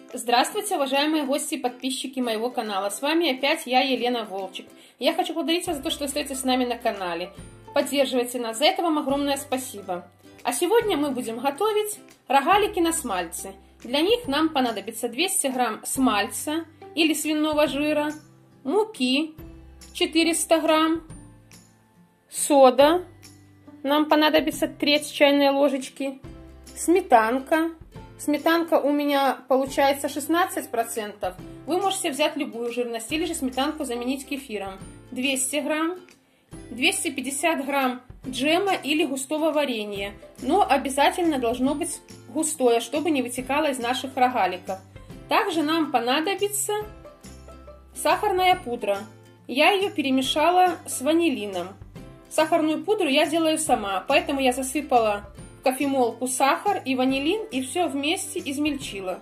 Здравствуйте, уважаемые гости и подписчики моего канала. С вами опять я, Елена Волчек. Я хочу поблагодарить вас за то, что остаетесь с нами на канале. Поддерживайте нас, за это вам огромное спасибо. А сегодня мы будем готовить рогалики на смальце. Для них нам понадобится 200 грамм смальца или свиного жира, муки 400 грамм, сода, нам понадобится треть чайной ложечки, сметанка. Сметанка у меня получается 16%. Вы можете взять любую жирность или же сметанку заменить кефиром. 200 грамм, 250 грамм джема или густого варенья. Но обязательно должно быть густое, чтобы не вытекало из наших рогаликов. Также нам понадобится сахарная пудра. Я ее перемешала с ванилином. Сахарную пудру я делаю сама, поэтому я засыпала в кофемолку сахар и ванилин и все вместе измельчила.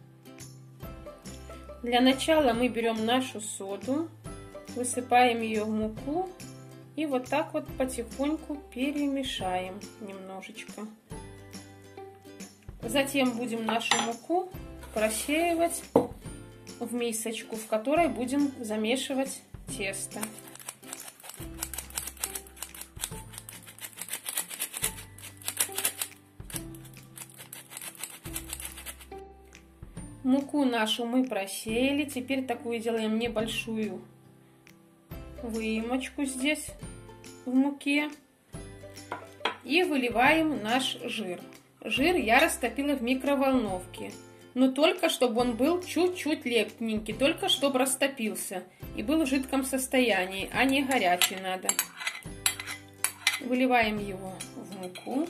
Для начала мы берем нашу соду, высыпаем ее в муку и вот так вот потихоньку перемешаем немножечко. Затем будем нашу муку просеивать в мисочку, в которой будем замешивать тесто. Муку нашу мы просеяли. Теперь такую делаем небольшую выемочку здесь в муке. И выливаем наш жир. Жир я растопила в микроволновке. Но только чтобы он был чуть-чуть легкий, только чтобы растопился. И был в жидком состоянии, а не горячий надо. Выливаем его в муку.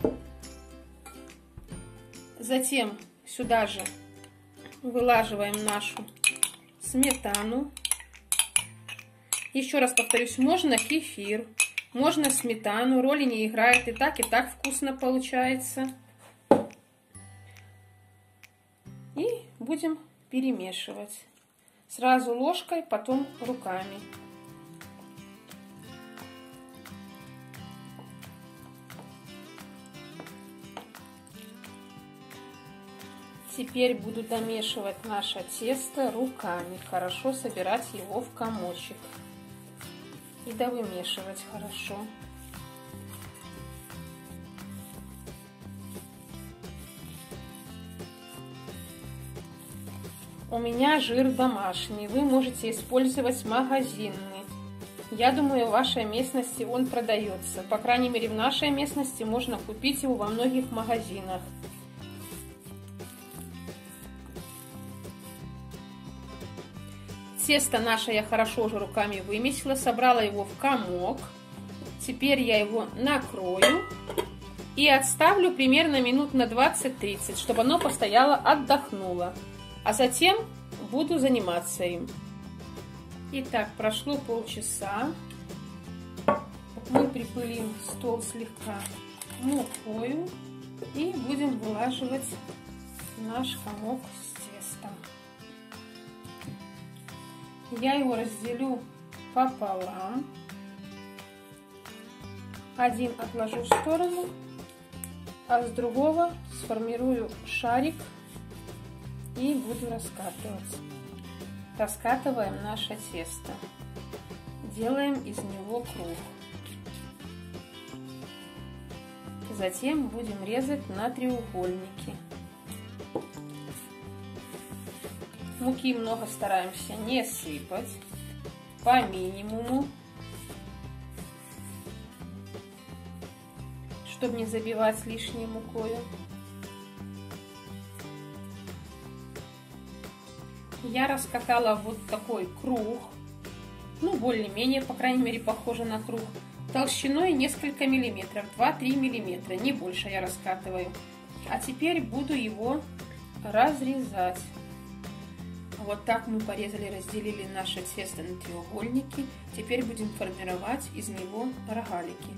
Затем сюда же вылаживаем нашу сметану. Еще раз повторюсь, можно кефир, можно сметану, роли не играет, и так вкусно получается. И будем перемешивать. Сразу ложкой, потом руками. Теперь буду домешивать наше тесто руками, хорошо собирать его в комочек и довымешивать хорошо. У меня жир домашний, вы можете использовать магазинный. Я думаю, в вашей местности он продается. По крайней мере, в нашей местности можно купить его во многих магазинах. Тесто наше я хорошо уже руками вымесила, собрала его в комок. Теперь я его накрою и отставлю примерно минут на 20-30, чтобы оно постояло, отдохнуло. А затем буду заниматься им. Итак, прошло полчаса. Мы припылим стол слегка мукою и будем вылаживать наш комок с тестом. Я его разделю пополам. Один отложу в сторону, а с другого сформирую шарик и буду раскатывать. Раскатываем наше тесто. Делаем из него круг. Затем будем резать на треугольники. Муки много стараемся не сыпать, по минимуму, чтобы не забивать лишней мукой. Я раскатала вот такой круг, ну более-менее, по крайней мере, похоже на круг, толщиной несколько миллиметров, 2-3 миллиметра, не больше я раскатываю. А теперь буду его разрезать. Вот так мы порезали, разделили наше тесто на треугольники. Теперь будем формировать из него рогалики.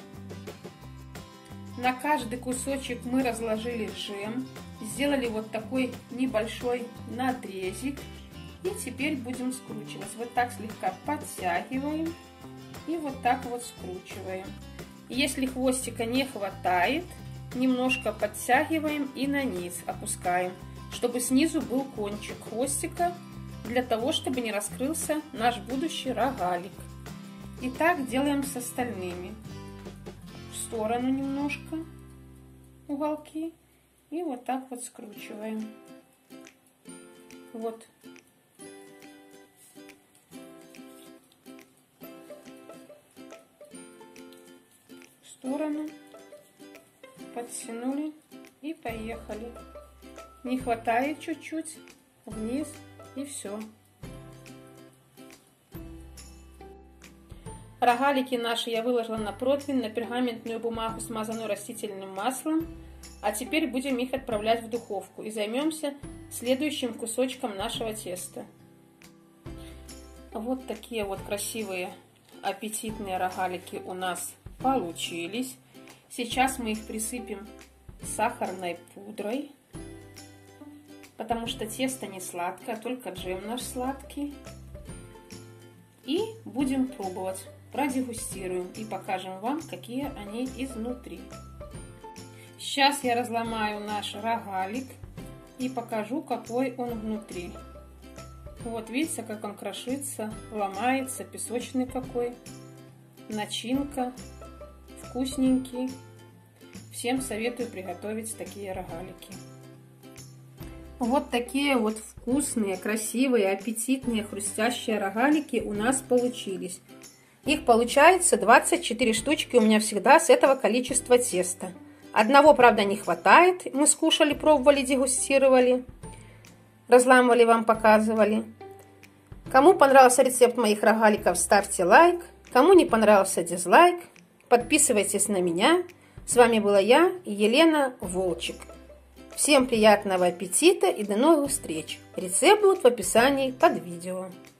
На каждый кусочек мы разложили джем, сделали вот такой небольшой надрезик. И теперь будем скручивать. Вот так слегка подтягиваем и вот так вот скручиваем. Если хвостика не хватает, немножко подтягиваем и на низ опускаем, чтобы снизу был кончик хвостика, для того, чтобы не раскрылся наш будущий рогалик. И так делаем с остальными. В сторону немножко уголки и вот так вот скручиваем. Вот. В сторону. Подтянули и поехали. Не хватает чуть-чуть, вниз и все. Рогалики наши я выложила на противень, на пергаментную бумагу, смазанную растительным маслом. А теперь будем их отправлять в духовку и займемся следующим кусочком нашего теста. Вот такие вот красивые, аппетитные рогалики у нас получились. Сейчас мы их присыпем сахарной пудрой, потому что тесто не сладкое, только джем наш сладкий. И будем пробовать, продегустируем и покажем вам, какие они изнутри. Сейчас я разломаю наш рогалик и покажу, какой он внутри. Вот видите, как он крошится, ломается, песочный какой. Начинка, вкусненький. Всем советую приготовить такие рогалики. Вот такие вот вкусные, красивые, аппетитные, хрустящие рогалики у нас получились. Их получается 24 штучки у меня всегда с этого количества теста. Одного, правда, не хватает. Мы скушали, пробовали, дегустировали. Разламывали, вам показывали. Кому понравился рецепт моих рогаликов, ставьте лайк. Кому не понравился, дизлайк. Подписывайтесь на меня. С вами была я, Елена Волчек. Всем приятного аппетита и до новых встреч. Рецепт будет в описании под видео.